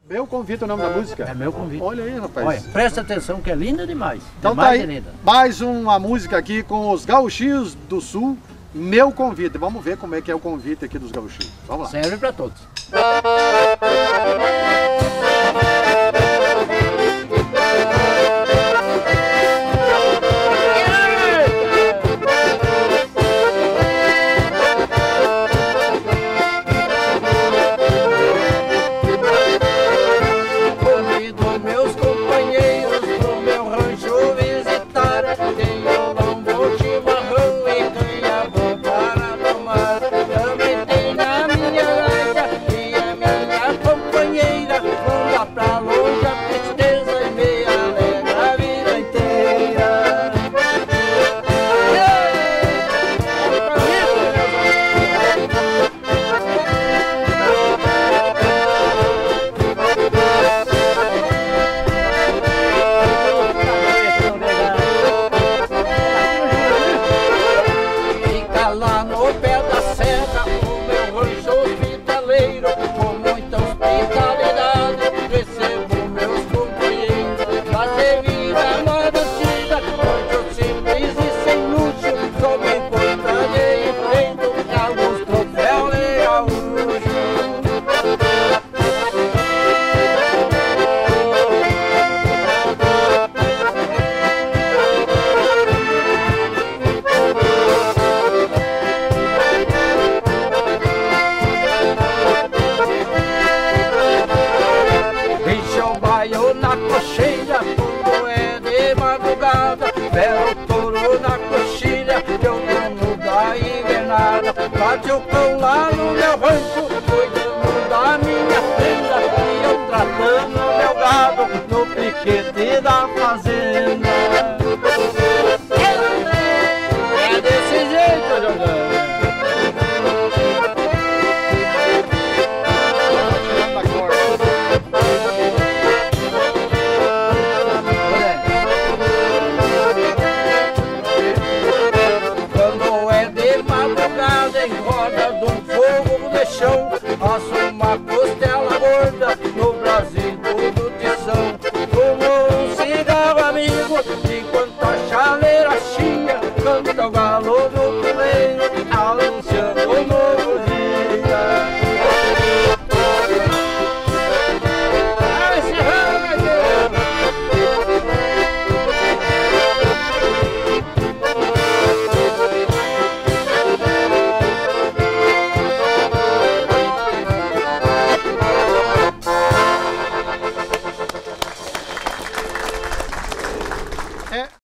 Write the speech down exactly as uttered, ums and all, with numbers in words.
Meu Convite é o nome da música? É Meu Convite. Olha aí, rapaz. Olha, presta atenção que é linda demais. Então demais tá aí, de linda. mais uma música aqui com os Gauchinhos do Sul, Meu Convite. Vamos ver como é que é o convite aqui dos gauchinhos. Vamos lá. Serve para todos. Na cocheira, tudo é de madrugada. Belo touro na coxilha, que eu dono da invernada. Bate o cão lá no meu rancho, cuidando da minha prenda, e eu tratando meu gado no piquete da fazenda. É desse jeito, Jordão. Em roda de um fogo de chão, asso uma costela gorda no Brasil do tição. Fumo um cigarro amigo, enquanto a chaleira chia, canta o galo do puleiro, anunciando um novo dia. Ah, esse É